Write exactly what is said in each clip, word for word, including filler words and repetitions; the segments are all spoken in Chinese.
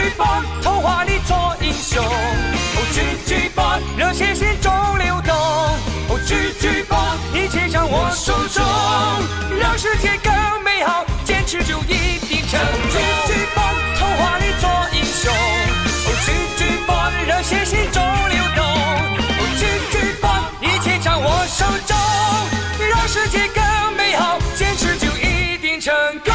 巨棒，童话里做英雄。哦，巨巨棒，热血心中流动。哦，巨巨棒，一切掌握手中，让世界更美好，坚持就一定成功。巨巨棒，童话里做英雄。哦，巨巨棒，热血心中流动。哦，巨巨棒，一切掌握手中，让世界更美好，坚持就一定成功。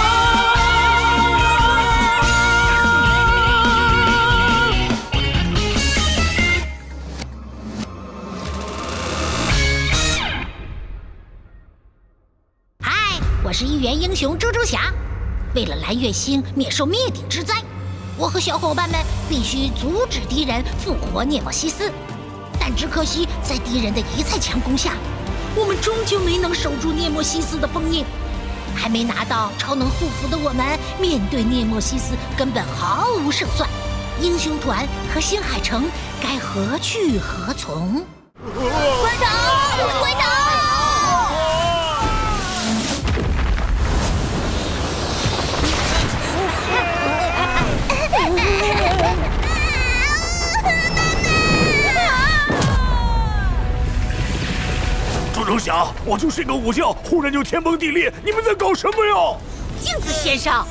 我是一员英雄猪猪侠，为了蓝月星免受灭顶之灾，我和小伙伴们必须阻止敌人复活涅墨西斯。但只可惜，在敌人的一再强攻下，我们终究没能守住涅墨西斯的封印。还没拿到超能护符的我们，面对涅墨西斯根本毫无胜算。英雄团和星海城该何去何从？ 馆长，馆长！ 猪猪侠，我就睡个午觉，忽然就天崩地裂，你们在搞什么呀？ 镜子先生。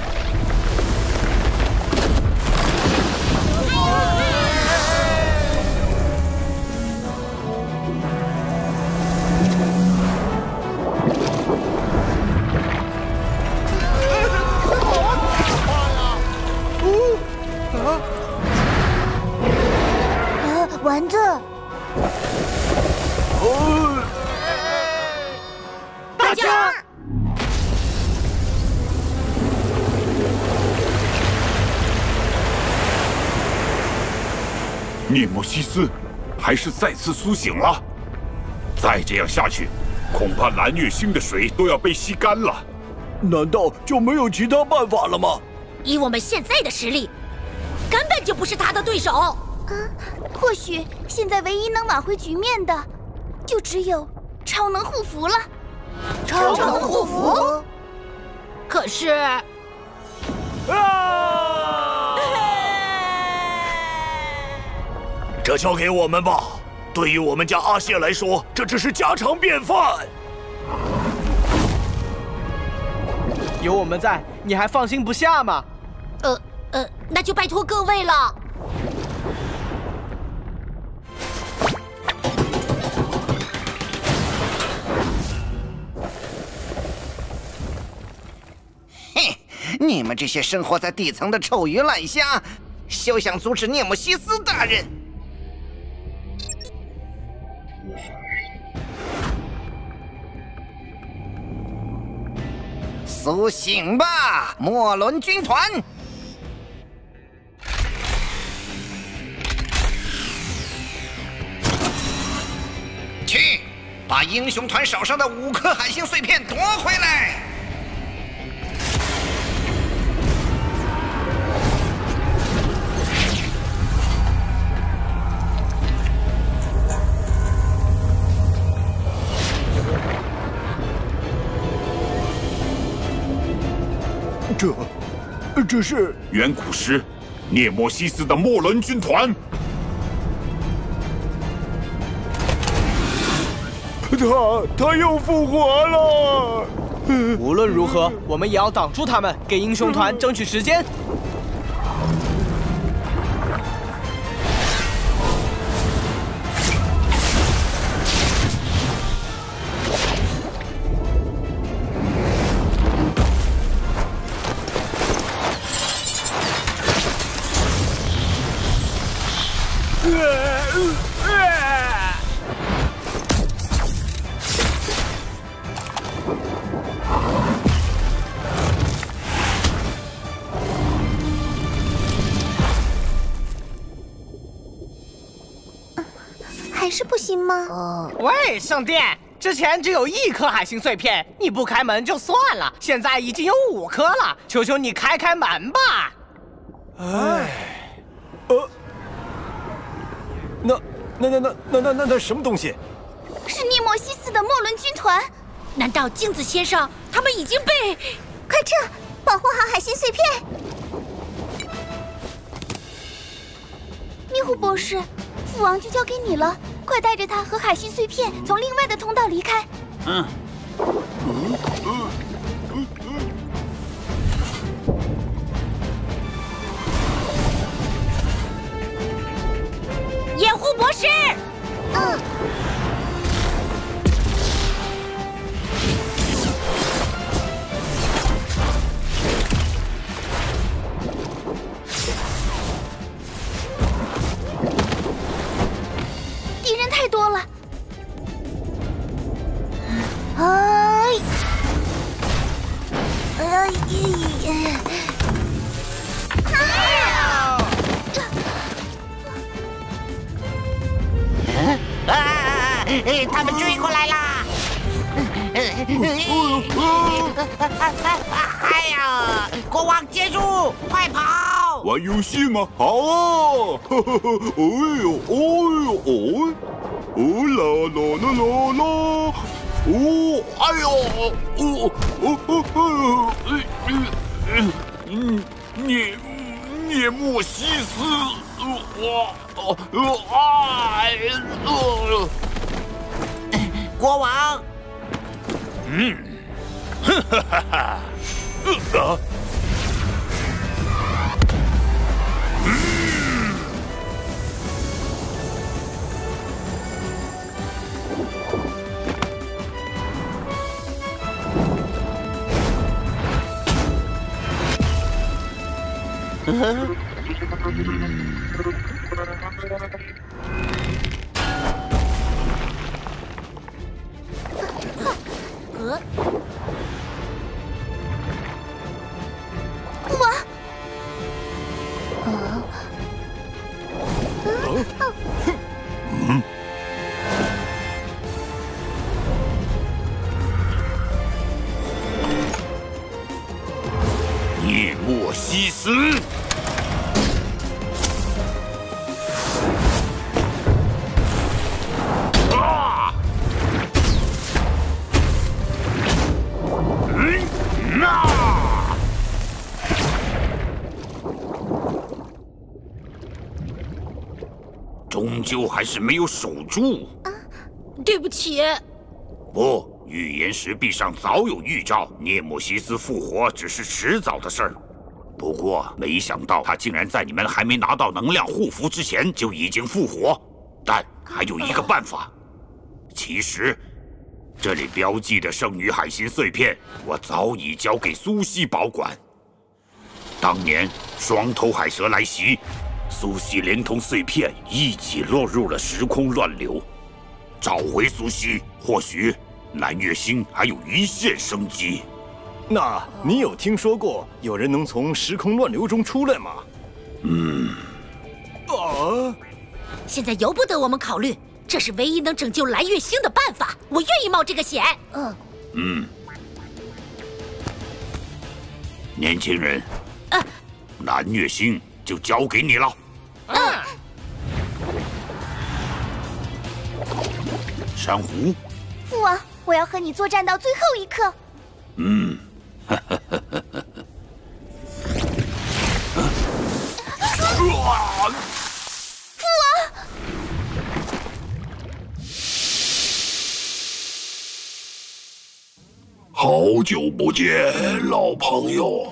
丸子， 哦， 大家， 涅墨西斯还是再次苏醒了。再这样下去，恐怕蓝月星的水都要被吸干了。难道就没有其他办法了吗？ 以我们现在的实力，根本就不是他的对手。 啊，或许现在唯一能挽回局面的，就只有超能护符了。 超能护符？可是， 啊！这交给我们吧。对于我们家阿谢来说，这只是家常便饭。 有我们在，你还放心不下吗？ 呃呃，那就拜托各位了。 你们这些生活在地层的臭鱼烂虾，休想阻止涅墨西斯大人！苏醒吧，莫伦军团！去，把英雄团手上的五颗海星碎片夺回来！ 这，这是远古时涅墨西斯的莫伦军团。他他又复活了。 无论如何，我们也要挡住他们，给英雄团争取时间。 还是不行吗？ 呃， 喂，圣殿，之前只有一颗海星碎片，你不开门就算了，现在已经有五颗了，求求你开开门吧！ 哎，呃，那那那那那那那那什么东西？ 是涅墨西斯的莫伦军团。 难道镜子先生他们已经被…… 快撤，保护好海星碎片！ 博士，父王就交给你了，快带着他和海星碎片从另外的通道离开。 嗯。 掩护博士。 嗯。敌人太多了。哎。哎呀！哎呀！ 啊！他们追过来啦！哎呀！国王接住，快跑！ 玩游戏吗？好啊！哎呦，哎呦，哦，哦啦啦啦啦啦！哦，哎呦，哦哦哦哦，嗯嗯，涅涅莫西斯，我哦哦哎哦， 国王， 嗯，哈哈哈哈，呃。 嗯。 呃，父王，啊， 嗯，涅莫西斯。终究还是没有守住。 啊，对不起。 不，预言石壁上早有预兆，涅莫西斯复活只是迟早的事儿。不过，没想到他竟然在你们还没拿到能量护符之前就已经复活。但还有一个办法。其实，这里标记的圣女海心碎片，我早已交给苏西保管。当年双头海蛇来袭。苏西连同碎片一起落入了时空乱流，找回苏西，或许蓝月星还有一线生机。 那你有听说过有人能从时空乱流中出来吗？ 嗯。 啊！ 现在由不得我们考虑，这是唯一能拯救蓝月星的办法。我愿意冒这个险。 嗯。 嗯。年轻人， 啊， 蓝月星就交给你了。 嗯。 珊瑚， 父王，我要和你作战到最后一刻。 嗯。 父王！ 好久不见，老朋友。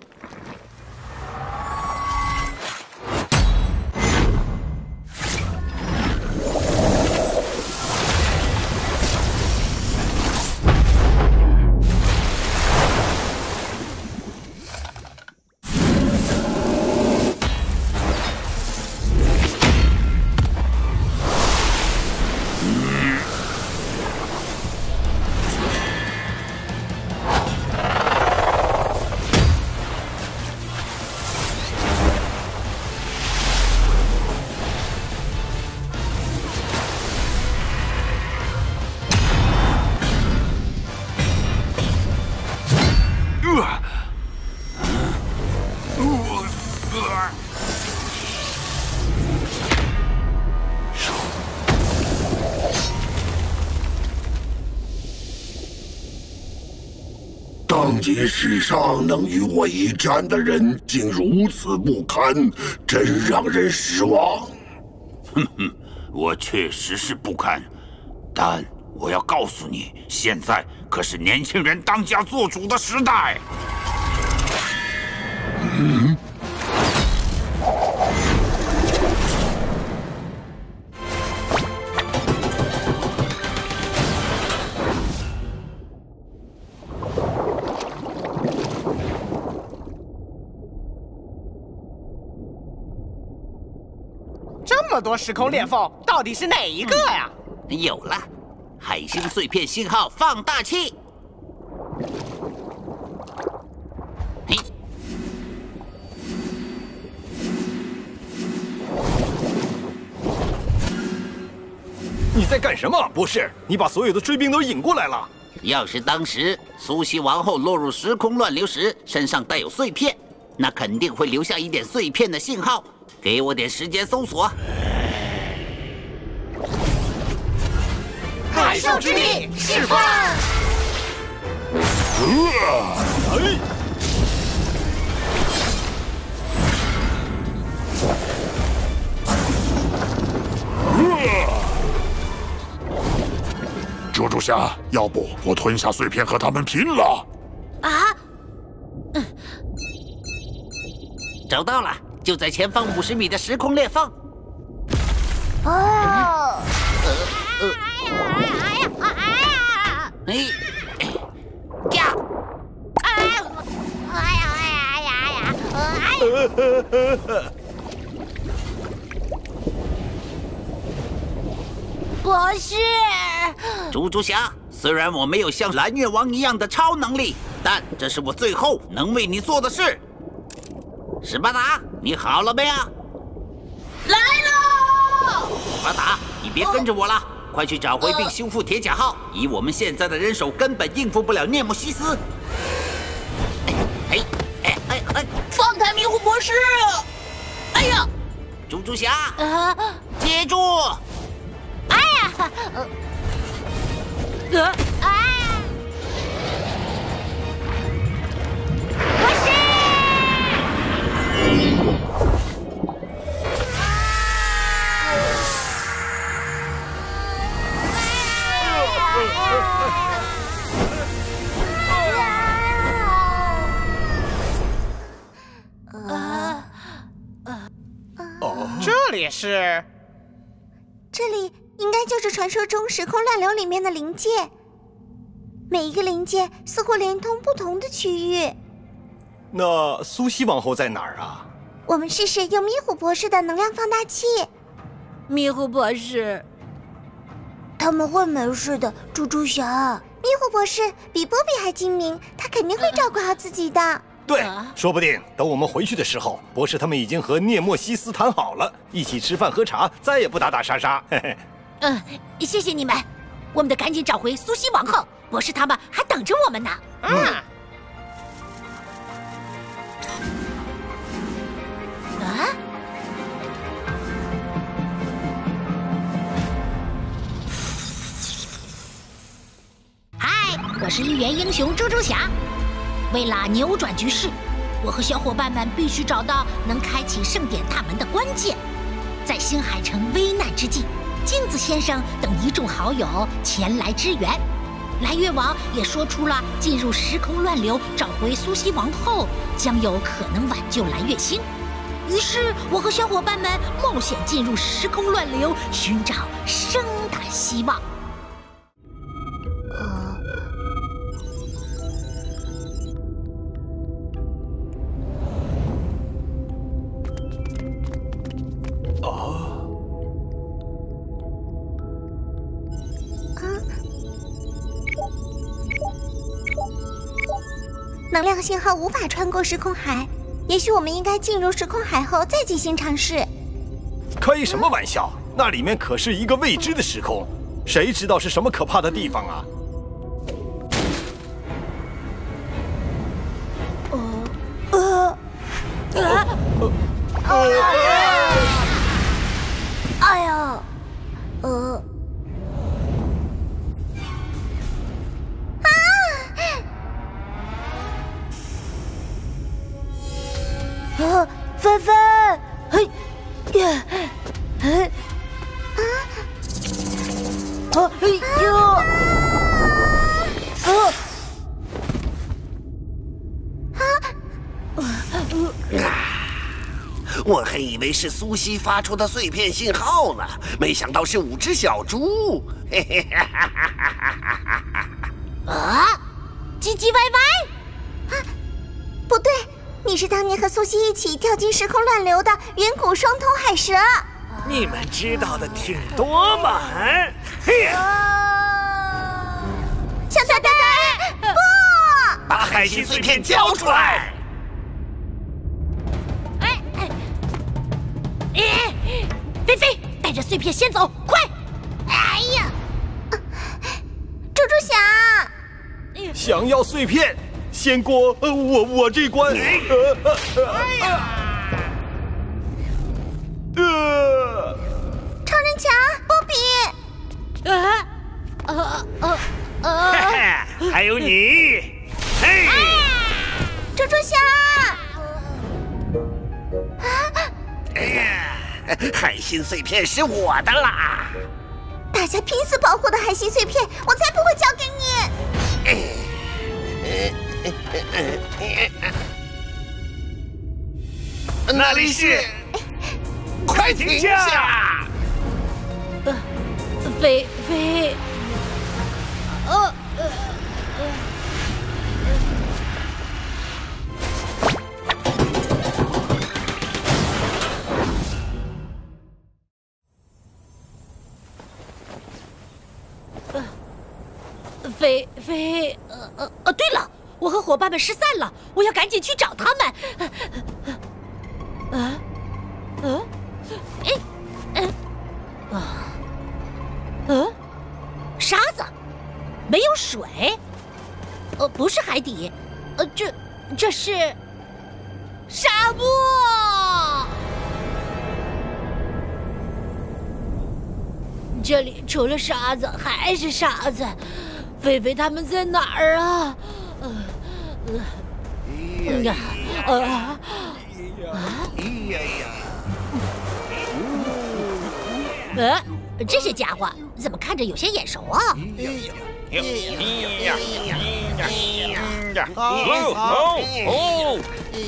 当今世上能与我一战的人竟如此不堪，真让人失望。 哼哼，我确实是不堪，但我要告诉你，现在可是年轻人当家做主的时代。嗯。 这么多时空裂缝，到底是哪一个呀？ 有了，海星碎片信号放大器。嘿， 你在干什么，博士？你把所有的追兵都引过来了。 要是当时苏西王后落入时空乱流时身上带有碎片，那肯定会留下一点碎片的信号。 给我点时间搜索。 海兽之力释放！ 哎！ 猪猪侠，要不我吞下碎片和他们拼了？ 啊！ 嗯，找到了。 就在前方五十米的时空裂缝。 哦， 呃呃，哎呀哎呀哎呀！哎，呀！ 哎呀哎呀哎呀哎呀！博士， 猪猪侠，虽然我没有像蓝月王一样的超能力，但这是我最后能为你做的事。 史巴达，你好了没啊？ 来喽！ 史巴达，你别跟着我了，快去找回并修复铁甲号。以我们现在的人手，根本应付不了涅墨西斯。哎哎哎哎！ 放开迷糊博士！哎呀， 猪猪侠， 啊， 接住！ 哎呀，呃，呃，哎，博士！ 这里是， 这里应该就是传说中时空乱流里面的灵界，每一个灵界似乎连通不同的区域。 那苏西王后在哪儿啊？ 我们试试用迷糊博士的能量放大器。 迷糊博士， 他们会没事的，猪猪侠。迷糊博士比波比还精明，他肯定会照顾好自己的。 对，说不定等我们回去的时候，博士他们已经和涅墨西斯谈好了，一起吃饭喝茶，再也不打打杀杀。嘿嘿。 嗯，谢谢你们，我们得赶紧找回苏西王后，博士他们还等着我们呢。 嗯。 啊？嗨，我是预言英雄猪猪侠。为了扭转局势，我和小伙伴们必须找到能开启圣典大门的关键。在星海城危难之际，镜子先生等一众好友前来支援。蓝月王也说出了进入时空乱流找回苏西王后将有可能挽救蓝月星。于是我和小伙伴们冒险进入时空乱流，寻找生的希望。 能量信号无法穿过时空海，也许我们应该进入时空海后再进行尝试。 开什么玩笑？那里面可是一个未知的时空，谁知道是什么可怕的地方啊？ 呃呃呃哎呀，呃。啊，帆帆，嘿，呀，嘿， 啊！哎呦！啊！ 我还以为是苏西发出的碎片信号呢，没想到是五只小猪。嘿嘿哈哈哈哈哈哈！ 啊！唧唧歪歪！ 啊，不对，你是当年和苏西一起跳进时空乱流的远古双头海蛇。 你们知道的挺多嘛？嗯，嘿呀！ 小蛋蛋，不！ 把海星碎片交出来！ 哎哎！哎，菲菲，带着碎片先走，快！哎呀！ 猪猪侠， 想要碎片，先过呃我我这关。呃呃哎呀！呃， 超人强，波比。 啊呃呃呃！ 还有你，嘿！ 猪猪侠。 哎呀，海星碎片是我的啦！ 大家拼死保护的海星碎片，我才不会交给你！ 那里是，快停下！ 呃，菲菲，呃呃呃。菲菲，呃呃呃，对了，我和伙伴们失散了，我要赶紧去找他们。啊，嗯，哎，嗯，啊，嗯，沙子，没有水，呃，不是海底，呃，这这是沙漠。这里除了沙子还是沙子。菲菲他们在哪儿啊？呃，呃，呃，啊，呃，这些家伙怎么看着有些眼熟啊？ 哦哦哦！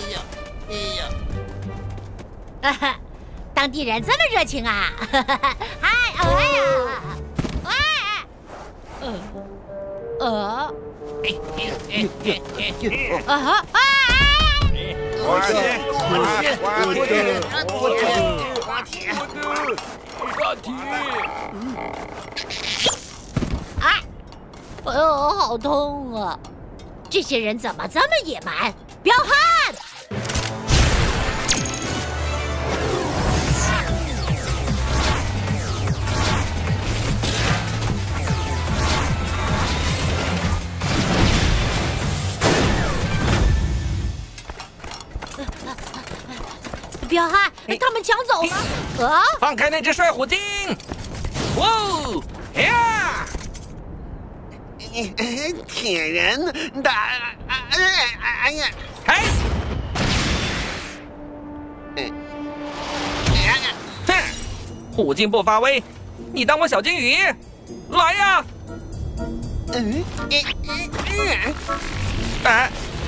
哈哈，当地人这么热情啊！嗨，哦哎呀，哎，嗯。呃，啊哈！ 我先，我先，我先，我先， 滑铁， 滑铁！ 哎，哎呦，好痛啊！这些人怎么这么野蛮？彪悍！彪悍，他们抢走了！啊！ 放开那只帅虎鲸！哇哦！呀！ 铁人的，哎呀！ 嘿！哼！虎鲸不发威，你当我小金鱼？来呀！ 嗯嗯嗯！ 哎！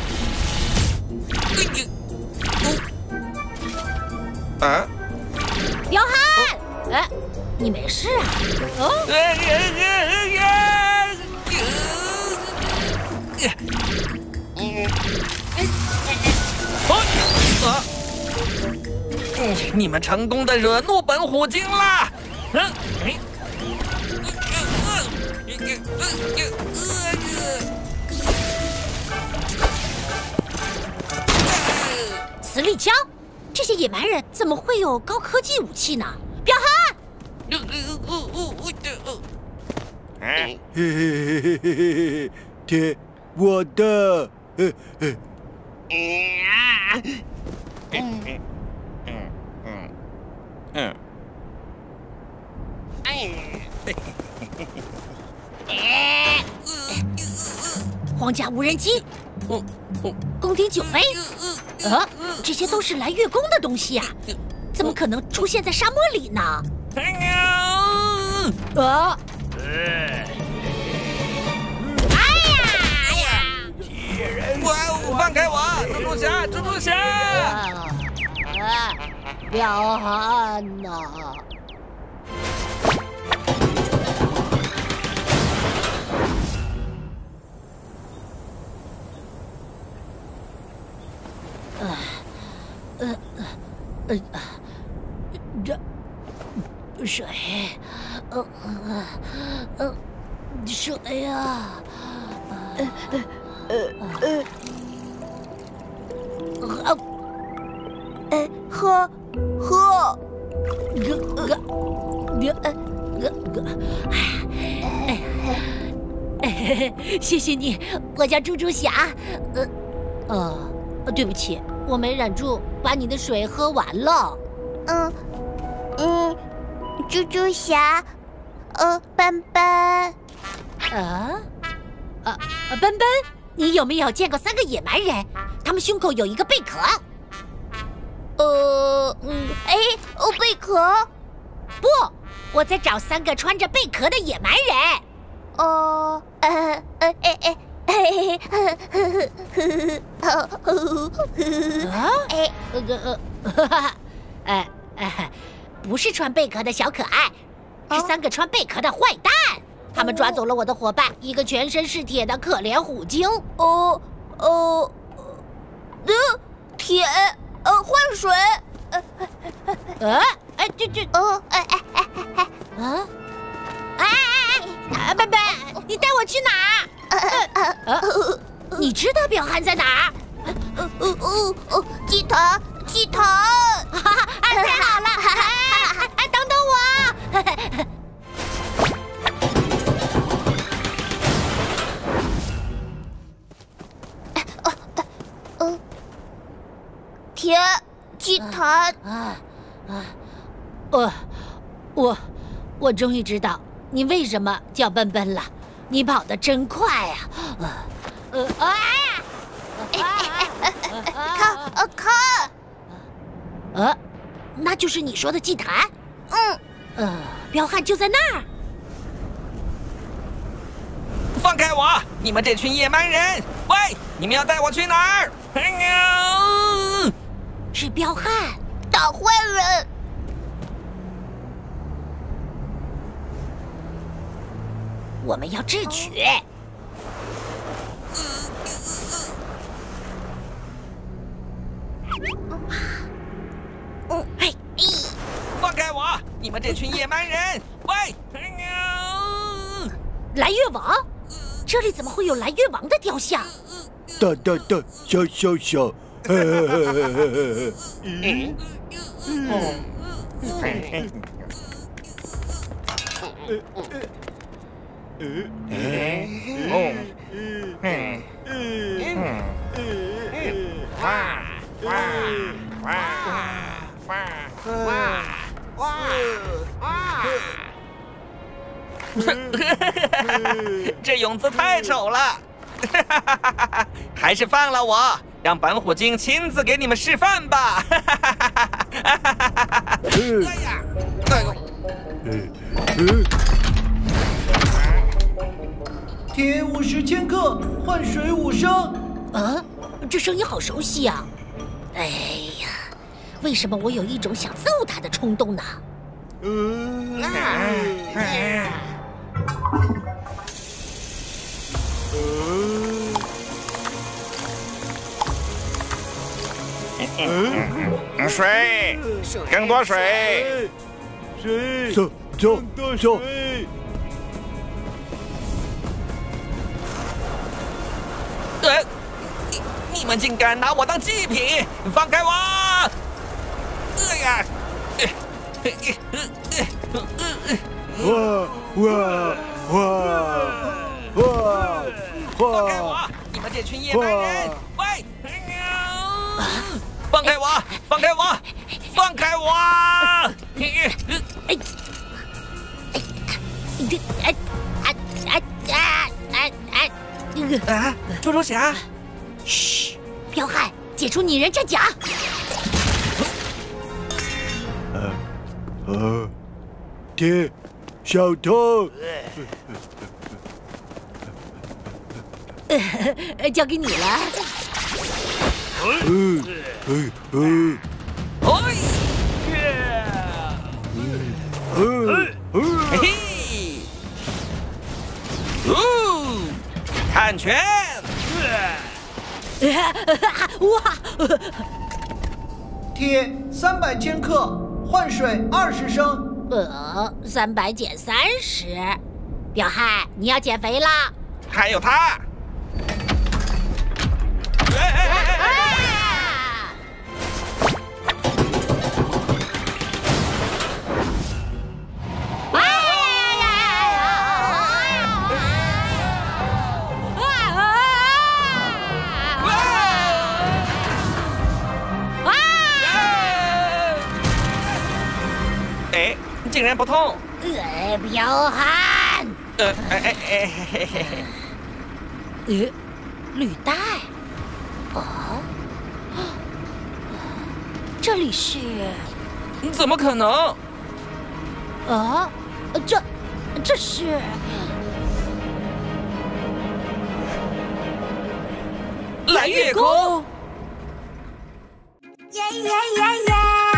啊！ 彪悍，哎，你没事啊？哦。 哎呀呀呀！啊！嗯，你们成功的惹怒本虎鲸啦！嗯。 磁力枪。这些野蛮人怎么会有高科技武器呢？彪悍！ 嘿嘿嘿嘿嘿嘿，铁，我的，嘿嘿。 嗯嗯嗯嗯嗯。 哎！皇家无人机。宫廷酒杯。啊，这些都是蓝月宫的东西啊，怎么可能出现在沙漠里呢？啊！ 哎呀哎呀！ 铁人，我放开我，猪猪侠，猪猪侠！ 啊，彪悍呐！呃呃呃呃，这水，呃呃呃，水呀，呃呃呃呃， 呃，喝喝， 呃呃呃呃，谢谢你，我叫猪猪侠，呃呃，对不起。我没忍住，把你的水喝完了。 嗯嗯，猪猪侠，呃，斑斑， 啊啊斑斑，你有没有见过三个野蛮人？他们胸口有一个贝壳。 呃嗯，哎，哦，贝壳？ 不，我在找三个穿着贝壳的野蛮人。 哦，呃呃哎哎。嘿嘿嘿嘿嘿嘿啊！哎，呃呃，哈哈，哎哎，不是穿贝壳的小可爱，是三个穿贝壳的坏蛋。他们抓走了我的伙伴，一个全身是铁的可怜虎鲸。 哦哦，呃，铁，呃，换水。 呃，哎，这这， 哦，哎哎哎哎哎， 啊，哎哎哎，笨笨，你带我去哪儿？呃，你知道彪悍在哪儿？ 哦哦哦，祭坛，祭坛！ 哈哈，太好了！哎哎，等等我！ 呃，铁祭坛。 啊啊！我我我终于知道你为什么叫笨笨了。你跑得真快呀！呃呃啊！ 看呃看， 呃，那就是你说的祭坛。 嗯， 呃，彪悍就在那儿。 放开我！你们这群野蛮人！喂，你们要带我去哪儿？哎呀！ 是彪悍， 打坏人。 我们要智取。 嗯，嘿， 放开我！你们这群野蛮人！喂， 蓝月王，这里怎么会有蓝月王的雕像？ 大大大，小小小，嗯嗯嗯嗯嗯哇哇哇哇哇哇哇！这勇字太丑了，还是放了我，让本虎鲸亲自给你们示范吧！哎呀，哎呦！ 嗯。 铁五十千克，换水五升。 啊，这声音好熟悉啊！哎呀，为什么我有一种想揍他的冲动呢？ 嗯。 嗯，水，更多水， 水，走走走。 呃，你你们竟敢拿我当祭品！放开我！哎呀！ 哇哇哇哇！ 放开我！你们这群野蛮人！喂！放开我！放开我！放开我！ 哎哎哎哎哎哎哎！ 啊，猪猪侠！ 嘘，彪悍，解除拟人战甲。 呃呃，铁小偷。 呃，交给你了。 嗯嗯嗯。 哎！ 嗯嗯。 嘿嘿！哦，看拳！ 哇！ 铁三百千克，换水二十升。 呃，三百减三十，表汉，你要减肥啦！ 还有他。哎哎哎哎！哎，竟然不痛！ 呃，彪悍！ 呃，哎哎哎嘿嘿嘿！ 呃，履带。哦，这里是？ 怎么可能？ 啊，这，这是？ 蓝月宫！ 耶耶耶耶！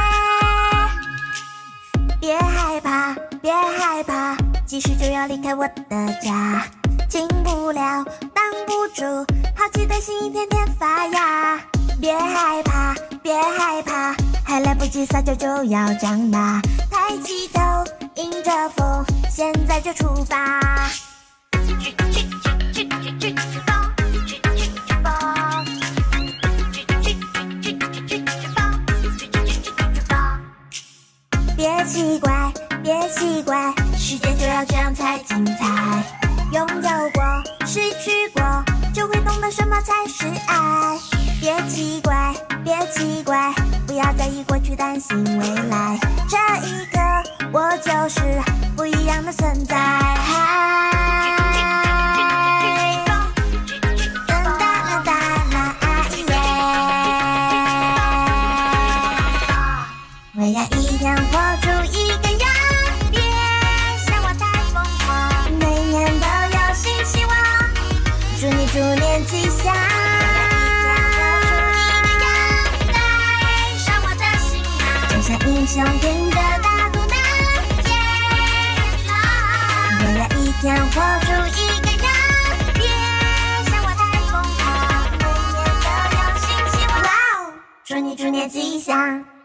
别害怕，别害怕，几时就要离开我的家，进不了，挡不住，好奇的心一天天发芽。别害怕，别害怕，还来不及撒娇就要长大，抬起头，迎着风，现在就出发。去去去去去去去吧，去去去去吧，去去去去去去去吧，去去去去吧。别奇怪，别奇怪，世界就要这样才精彩。拥有过，失去过，就会懂得什么才是爱。别奇怪，别奇怪，不要在意过去，担心未来。这一刻，我就是不一样的存在。我要一天活出一个样，别想我太疯狂，每年都有新希望，祝你猪年吉祥。英雄跟着大肚腩，我要一天活出一个样，别想我太疯狂，每年都有新希望，祝你猪年吉祥。